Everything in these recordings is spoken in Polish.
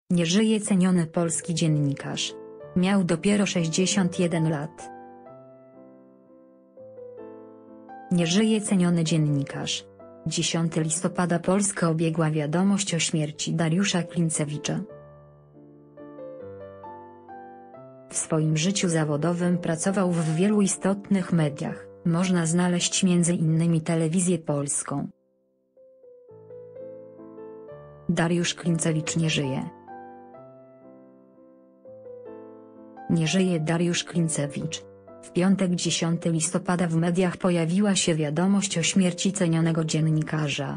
Nie żyje ceniony polski dziennikarz. Miał dopiero 61 lat. Nie żyje ceniony dziennikarz. 10 listopada Polskę obiegła wiadomość o śmierci Dariusza Klintzewicza. W swoim życiu zawodowym pracował w wielu istotnych mediach, można znaleźć m.in. Telewizję Polską. Dariusz Klintzewicz nie żyje. Nie żyje Dariusz Klintzewicz. W piątek 10 listopada w mediach pojawiła się wiadomość o śmierci cenionego dziennikarza.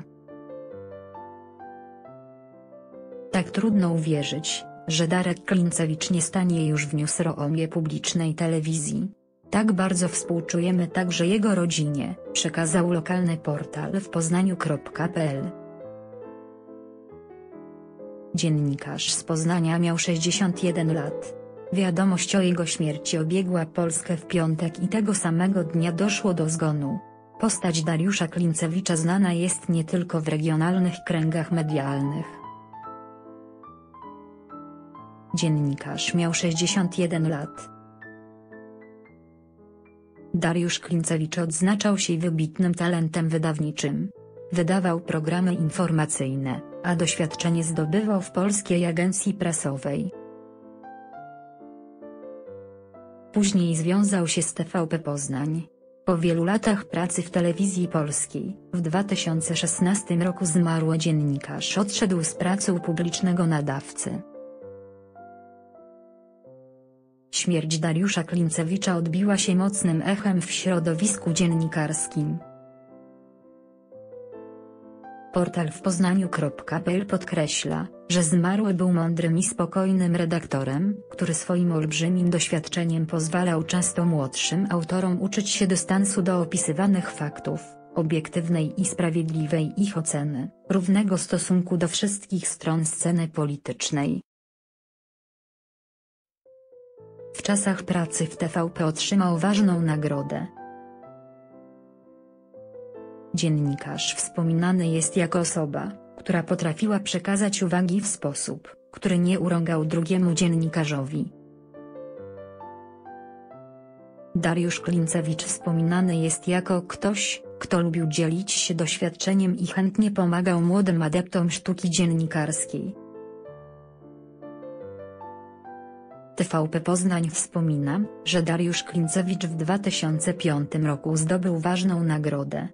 Tak trudno uwierzyć, że Darek Klintzewicz nie stanie już w newsroomie publicznej telewizji. Tak bardzo współczujemy także jego rodzinie, przekazał lokalny portal w Poznaniu.pl. Dziennikarz z Poznania miał 61 lat. Wiadomość o jego śmierci obiegła Polskę w piątek i tego samego dnia doszło do zgonu. Postać Dariusza Klintzewicza znana jest nie tylko w regionalnych kręgach medialnych. Dziennikarz miał 61 lat. Dariusz Klintzewicz odznaczał się wybitnym talentem wydawniczym. Wydawał programy informacyjne, a doświadczenie zdobywał w Polskiej Agencji Prasowej. Później związał się z TVP Poznań. Po wielu latach pracy w telewizji polskiej, w 2016 roku zmarły dziennikarz odszedł z pracy u publicznego nadawcy. Śmierć Dariusza Klintzewicza odbiła się mocnym echem w środowisku dziennikarskim. Portal w Poznaniu.pl podkreśla, że zmarły był mądrym i spokojnym redaktorem, który swoim olbrzymim doświadczeniem pozwalał często młodszym autorom uczyć się dystansu do opisywanych faktów, obiektywnej i sprawiedliwej ich oceny, równego stosunku do wszystkich stron sceny politycznej. W czasach pracy w TVP otrzymał ważną nagrodę. Dziennikarz wspominany jest jako osoba, która potrafiła przekazać uwagi w sposób, który nie urągał drugiemu dziennikarzowi. Dariusz Klintzewicz wspominany jest jako ktoś, kto lubił dzielić się doświadczeniem i chętnie pomagał młodym adeptom sztuki dziennikarskiej. TVP Poznań wspomina, że Dariusz Klintzewicz w 2005 roku zdobył ważną nagrodę.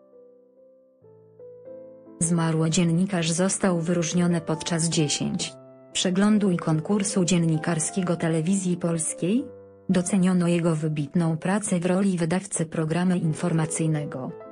Zmarły dziennikarz został wyróżniony podczas 10. przeglądu i konkursu dziennikarskiego Telewizji Polskiej. Doceniono jego wybitną pracę w roli wydawcy programu informacyjnego.